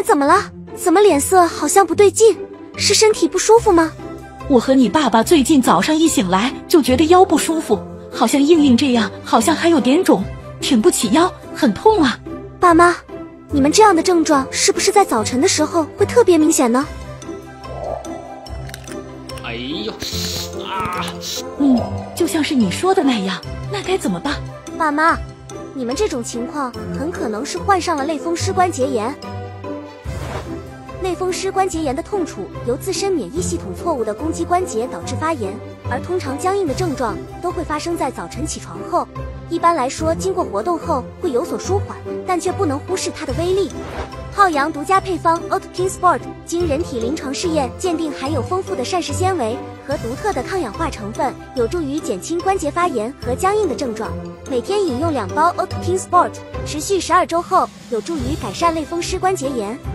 怎么了？怎么脸色好像不对劲？是身体不舒服吗？ 我和你爸爸最近早上一醒来就觉得腰不舒服，好像硬硬这样，好像还有点肿，挺不起腰，很痛啊。 爸妈，你们这样的症状是不是在早晨的时候会特别明显呢？ 哎呦，啊！ 就像是你说的那样，那该怎么办？ 爸妈，你们这种情况很可能是患上了类风湿关节炎。类风湿关节炎的痛楚由自身免疫系统错误的攻击关节导致发炎，而通常僵硬的症状都会发生在早晨起床后。一般来说，经过活动后会有所舒缓，但却不能忽视它的威力。浩洋独家配方 Oatkin Sport 经人体临床试验鉴定，含有丰富的膳食纤维和独特的抗氧化成分，有助于减轻关节发炎和僵硬的症状。每天饮用2包 Oatkin Sport，持续12周后，有助于改善类风湿关节炎。